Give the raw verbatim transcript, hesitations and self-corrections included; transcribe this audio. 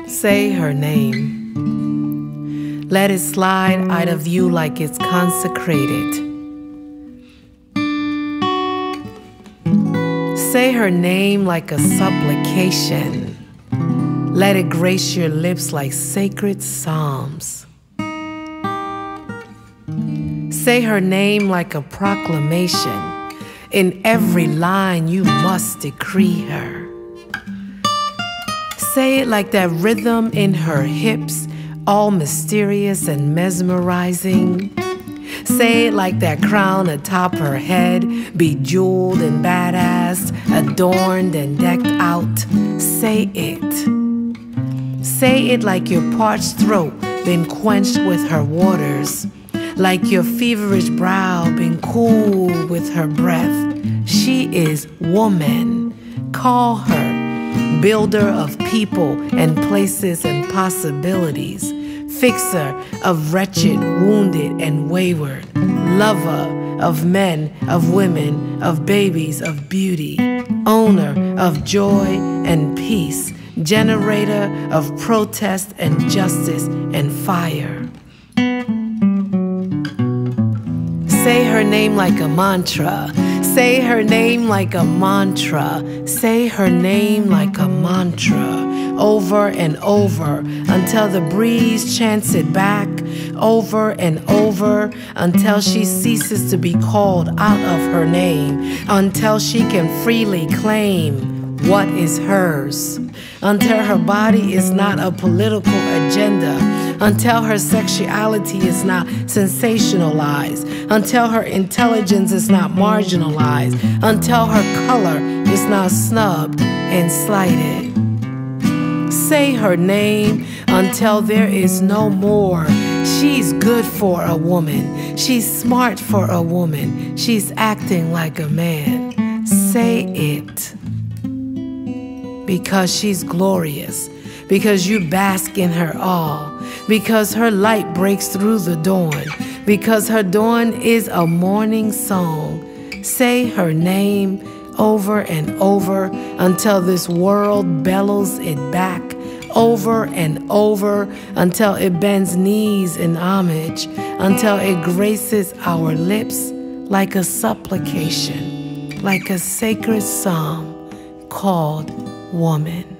Say her name. Let it slide out of you like it's consecrated. Say her name like a supplication. Let it grace your lips like sacred psalms. Say her name like a proclamation. In every line you must decree her. Say it like that rhythm in her hips, all mysterious and mesmerizing. Say it like that crown atop her head, bejeweled and badass, adorned and decked out. Say it. Say it like your parched throat been quenched with her waters, like your feverish brow been cooled with her breath. She is woman. Call her builder of people and places and possibilities, fixer of wretched, wounded, and wayward, lover of men, of women, of babies, of beauty, owner of joy and peace, generator of protest and justice and fire. Say her name like a mantra. Say her name like a mantra. Say her name like a mantra. Over and over until the breeze chants it back. Over and over until she ceases to be called out of her name. Until she can freely claim what is hers. Until her body is not a political agenda. Until her sexuality is not sensationalized. Until her intelligence is not marginalized. Until her color is not snubbed and slighted. Say her name until there is no more. She's good for a woman. She's smart for a woman. She's acting like a man. Say it. Because she's glorious. Because you bask in her awe. Because her light breaks through the dawn. Because her dawn is a morning song. Say her name over and over until this world bellows it back. Over and over until it bends knees in homage. Until it graces our lips like a supplication, like a sacred psalm called woman.